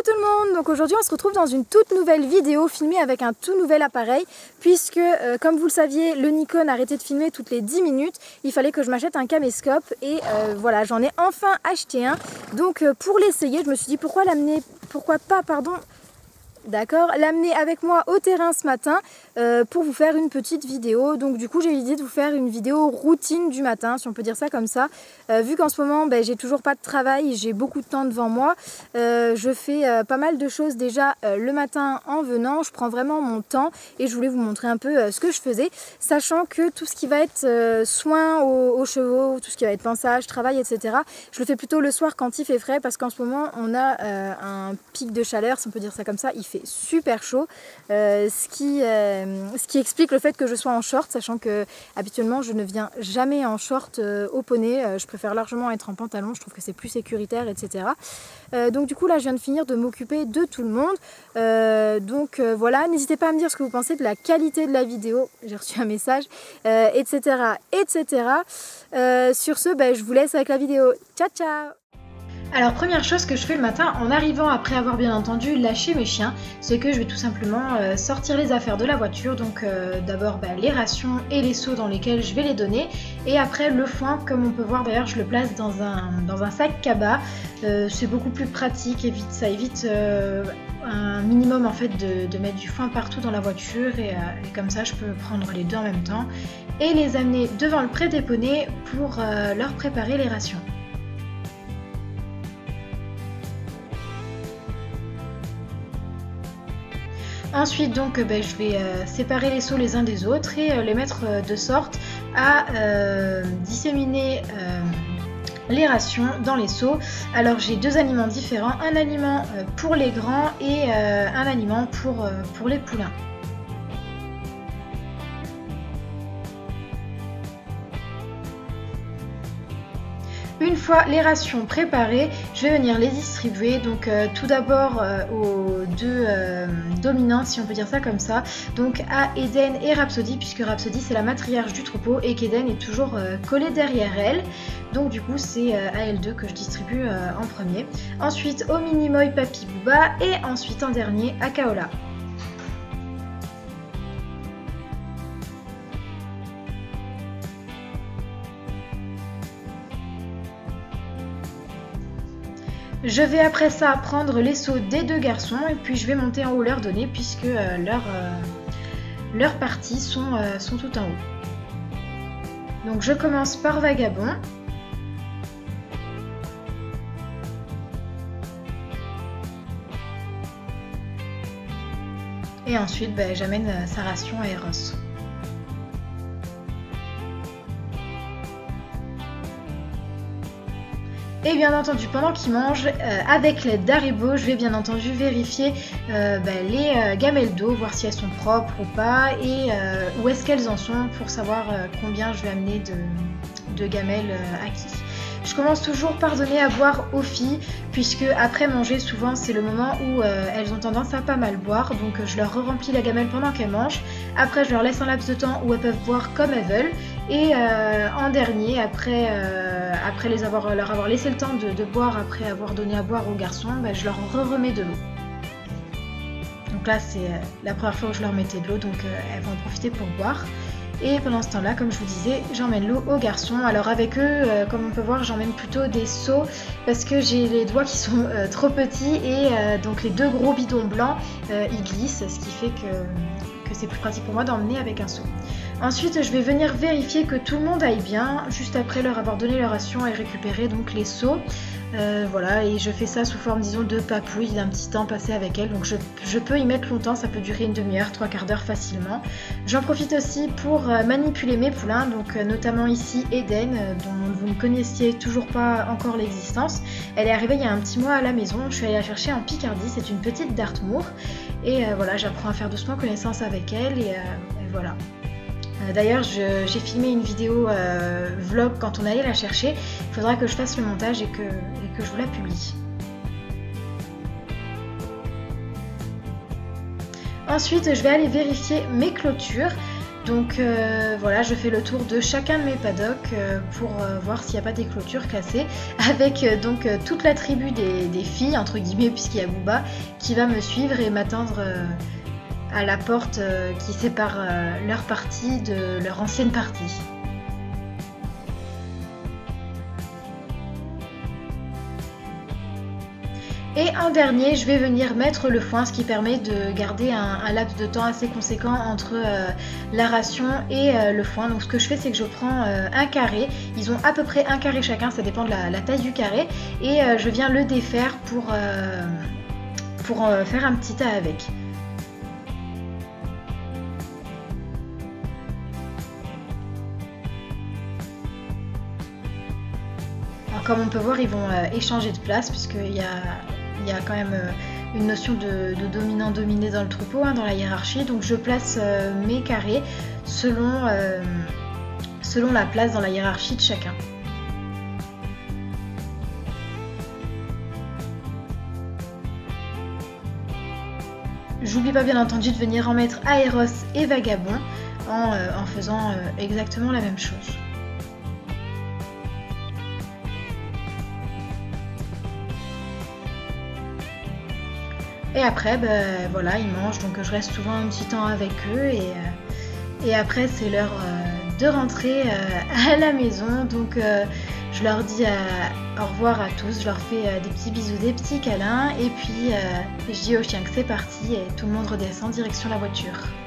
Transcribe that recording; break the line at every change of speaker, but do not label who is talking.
tout le monde, donc aujourd'hui on se retrouve dans une toute nouvelle vidéo filmée avec un tout nouvel appareil puisque comme vous le saviez le Nikon a arrêté de filmer toutes les 10 minutes, il fallait que je m'achète un caméscope et voilà, j'en ai enfin acheté un. Donc pour l'essayer je me suis dit pourquoi l'amener avec moi au terrain ce matin pour vous faire une petite vidéo. Donc du coup j'ai eu l'idée de vous faire une vidéo routine du matin, si on peut dire ça comme ça. Vu qu'en ce moment j'ai toujours pas de travail, j'ai beaucoup de temps devant moi, je fais pas mal de choses déjà le matin en venant, je prends vraiment mon temps et je voulais vous montrer un peu ce que je faisais, sachant que tout ce qui va être soin aux chevaux, tout ce qui va être pansage, travail, etc. je le fais plutôt le soir quand il fait frais parce qu'en ce moment on a un pic de chaleur, si on peut dire ça comme ça, il fait super chaud, ce qui explique le fait que je sois en short, sachant que habituellement je ne viens jamais en short au poney, je préfère largement être en pantalon, je trouve que c'est plus sécuritaire, etc. Donc du coup là je viens de finir de m'occuper de tout le monde, voilà, n'hésitez pas à me dire ce que vous pensez de la qualité de la vidéo, j'ai reçu un message, etc. Sur ce, je vous laisse avec la vidéo, ciao ciao. Alors première chose que je fais le matin en arrivant après avoir bien entendu lâché mes chiens, c'est que je vais tout simplement sortir les affaires de la voiture, donc d'abord les rations et les seaux dans lesquels je vais les donner, et après le foin, comme on peut voir d'ailleurs je le place dans un sac cabas, c'est beaucoup plus pratique, ça évite un minimum en fait de mettre du foin partout dans la voiture et comme ça je peux prendre les deux en même temps et les amener devant le pré-déponey pour leur préparer les rations. Ensuite donc je vais séparer les seaux les uns des autres et les mettre de sorte à disséminer les rations dans les seaux. Alors j'ai deux aliments différents, un aliment pour les grands et un aliment pour les poulains. Une fois les rations préparées, je vais venir les distribuer, donc tout d'abord aux deux dominantes, si on peut dire ça comme ça, donc à Eden et Rhapsody, puisque Rhapsody c'est la matriarche du troupeau et qu'Eden est toujours collée derrière elle, donc du coup c'est à elles deux que je distribue en premier. Ensuite au Minimoy, Papi, Booba et ensuite en dernier à Kaola. Je vais après ça prendre les seaux des deux garçons et puis je vais monter en haut leur donner puisque leurs parties sont tout en haut. Donc je commence par Vagabond. Et ensuite j'amène sa ration à Eros. Et bien entendu, pendant qu'ils mangent, avec l'aide d'Haribo, je vais bien entendu vérifier les gamelles d'eau, voir si elles sont propres ou pas, et où est-ce qu'elles en sont pour savoir combien je vais amener de gamelles à qui. Je commence toujours par donner à boire aux filles, puisque après manger, souvent c'est le moment où elles ont tendance à pas mal boire, donc je leur remplis la gamelle pendant qu'elles mangent. Après je leur laisse un laps de temps où elles peuvent boire comme elles veulent, et en dernier, après leur avoir laissé le temps de boire, après avoir donné à boire aux garçons, je leur remets de l'eau. Donc là c'est la première fois où je leur mettais de l'eau, donc elles vont en profiter pour boire. Et pendant ce temps-là, comme je vous disais, j'emmène l'eau aux garçons. Alors avec eux, comme on peut voir, j'emmène plutôt des seaux parce que j'ai les doigts qui sont trop petits et donc les deux gros bidons blancs, ils glissent, ce qui fait que c'est plus pratique pour moi d'emmener avec un seau. Ensuite, je vais venir vérifier que tout le monde aille bien, juste après leur avoir donné leur ration et récupérer donc les seaux. Voilà, et je fais ça sous forme, disons, de papouille, d'un petit temps passé avec elle. Donc je peux y mettre longtemps, ça peut durer une demi-heure, 3/4 d'heure facilement. J'en profite aussi pour manipuler mes poulains, donc notamment ici Eden, dont vous ne connaissiez toujours pas encore l'existence. Elle est arrivée il y a un petit mois à la maison, je suis allée la chercher en Picardie, c'est une petite Dartmoor. Et voilà, j'apprends à faire doucement connaissance avec elle et voilà. D'ailleurs j'ai filmé une vidéo vlog quand on allait la chercher, il faudra que je fasse le montage et que je vous la publie. Ensuite je vais aller vérifier mes clôtures. Donc voilà, je fais le tour de chacun de mes paddocks pour voir s'il n'y a pas des clôtures cassées, avec donc toute la tribu des filles, entre guillemets, puisqu'il y a Booba, qui va me suivre et m'attendre à la porte qui sépare leur partie de leur ancienne partie. Et en dernier, je vais venir mettre le foin, ce qui permet de garder un laps de temps assez conséquent entre la ration et le foin. Donc ce que je fais, c'est que je prends un carré. Ils ont à peu près un carré chacun, ça dépend de la taille du carré. Et je viens le défaire pour faire un petit tas avec. Alors comme on peut voir, ils vont échanger de place puisqu'il y a quand même une notion de dominant-dominé dans le troupeau, hein, dans la hiérarchie. Donc je place mes carrés selon la place dans la hiérarchie de chacun. J'oublie pas bien entendu de venir en mettre Aéros et Vagabond en faisant exactement la même chose. Et après, ben, voilà, ils mangent, donc je reste souvent un petit temps avec eux et après c'est l'heure de rentrer à la maison. Donc je leur dis au revoir à tous, je leur fais des petits bisous, des petits câlins et puis je dis aux chiens que c'est parti et tout le monde redescend direction la voiture.